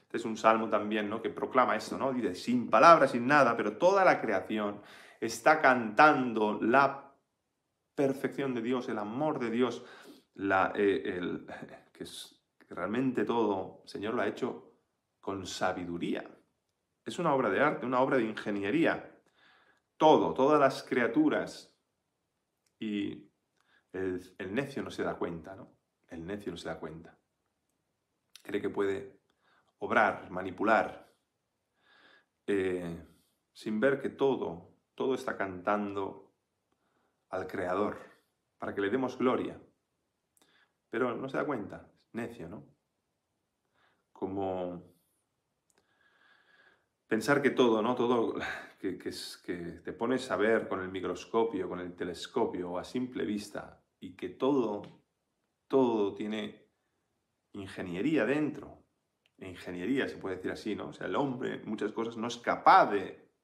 Este es un salmo también, ¿no?, que proclama esto, ¿no? Dice, sin palabras, sin nada, pero toda la creación está cantando la perfección de Dios, el amor de Dios, que realmente todo el Señor lo ha hecho con sabiduría. Es una obra de arte, una obra de ingeniería. Todas las criaturas. Y el necio no se da cuenta, ¿no? El necio no se da cuenta. Cree que puede obrar, manipular, sin ver que todo está cantando al Creador, para que le demos gloria. Pero no se da cuenta, es necio, ¿no? Como pensar que todo, ¿no? Todo que te pones a ver con el microscopio, con el telescopio o a simple vista, y que todo tiene ingeniería dentro. Ingeniería, se puede decir así, ¿no? O sea, el hombre, muchas cosas, no es capaz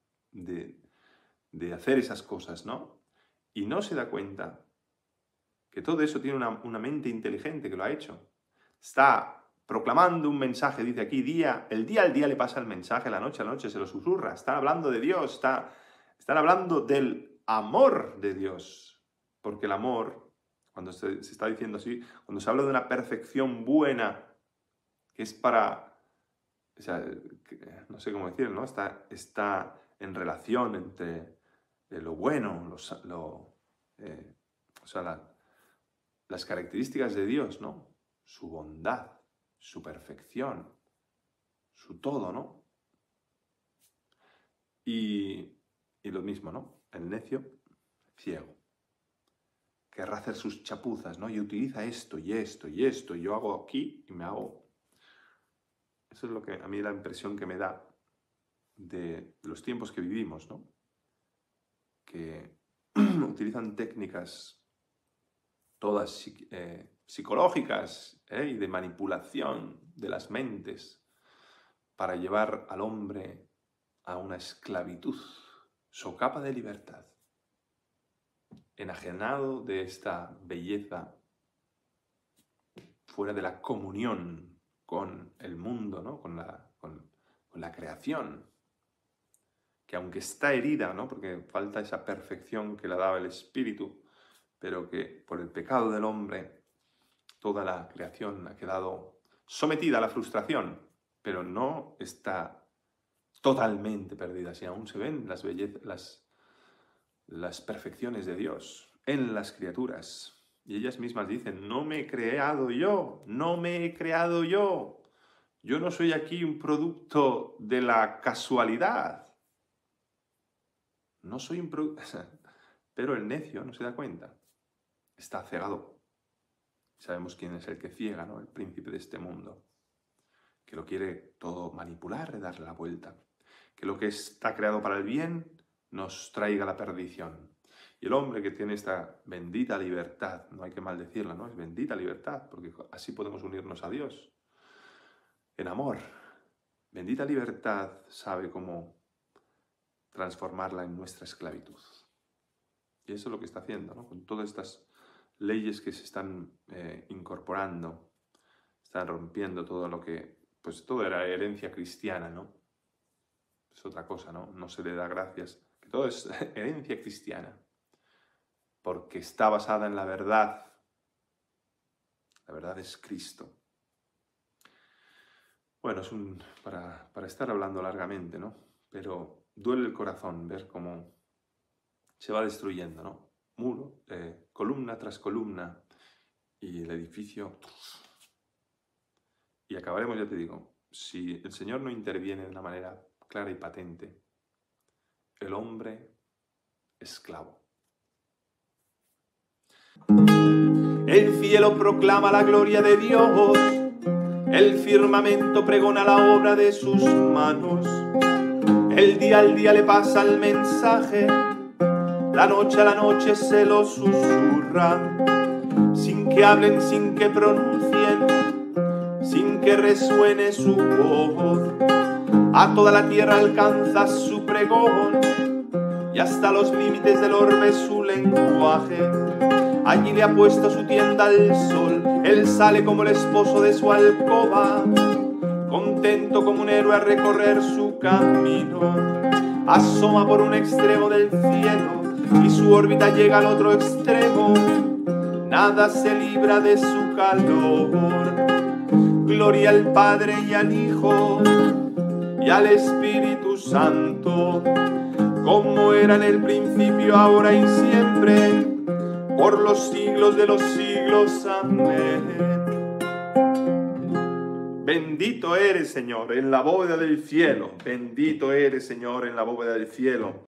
de hacer esas cosas, ¿no? Y no se da cuenta que todo eso tiene una mente inteligente que lo ha hecho. Está proclamando un mensaje, dice aquí, el día al día le pasa el mensaje, la noche a la noche se lo susurra. Están hablando de Dios, están hablando del amor de Dios. Porque el amor, cuando se está diciendo así, cuando se habla de una perfección buena, que es para, o sea, no sé cómo decirlo, ¿no? Está en relación entre lo bueno, las características de Dios, ¿no? Su bondad, su perfección, su todo, ¿no? Y lo mismo, ¿no? El necio, ciego. Querrá hacer sus chapuzas, ¿no? Y utiliza esto y esto y esto, y yo hago aquí y me hago... Eso es lo que a mí la impresión que me da de los tiempos que vivimos, ¿no? Que utilizan técnicas todas psicológicas y de manipulación de las mentes para llevar al hombre a una esclavitud, socapa de libertad, enajenado de esta belleza, fuera de la comunión con el mundo, ¿no? con la creación, que aunque está herida, ¿no? Porque falta esa perfección que la daba el Espíritu, pero que por el pecado del hombre toda la creación ha quedado sometida a la frustración, pero no está totalmente perdida, si aún se ven las perfecciones de Dios en las criaturas. Y ellas mismas dicen, no me he creado yo, no me he creado yo. Yo no soy aquí un producto de la casualidad. No soy un producto... Pero el necio no se da cuenta. Está cegado. Sabemos quién es el que ciega, ¿no? El príncipe de este mundo. Que lo quiere todo manipular, darle la vuelta. Que lo que está creado para el bien nos traiga la perdición. Y el hombre que tiene esta bendita libertad, no hay que maldecirla, ¿no? Es bendita libertad, porque así podemos unirnos a Dios. En amor. Bendita libertad sabe cómo transformarla en nuestra esclavitud. Y eso es lo que está haciendo, ¿no? Con todas estas leyes que se están incorporando, están rompiendo todo lo que, pues todo era herencia cristiana, ¿no? Es otra cosa, ¿no? No se le da gracias, que todo es herencia cristiana, porque está basada en la verdad. La verdad es Cristo. Bueno, es para estar hablando largamente, ¿no? Pero duele el corazón ver cómo se va destruyendo, ¿no? Muro, columna tras columna, y el edificio... Y acabaremos, ya te digo, si el Señor no interviene de una manera clara y patente, el hombre esclavo. El cielo proclama la gloria de Dios, el firmamento pregona la obra de sus manos, el día al día le pasa el mensaje, la noche a la noche se lo susurra, sin que hablen, sin que pronuncien, sin que resuene su voz. A toda la tierra alcanza su pregón y hasta los límites del orbe su lenguaje. Allí le ha puesto su tienda al sol, él sale como el esposo de su alcoba, contento como un héroe a recorrer su camino, asoma por un extremo del cielo y su órbita llega al otro extremo. Nada se libra de su calor. Gloria al Padre y al Hijo y al Espíritu Santo, como era en el principio, ahora y siempre, por los siglos de los siglos. Amén. Bendito eres, Señor, en la bóveda del cielo. Bendito eres, Señor, en la bóveda del cielo.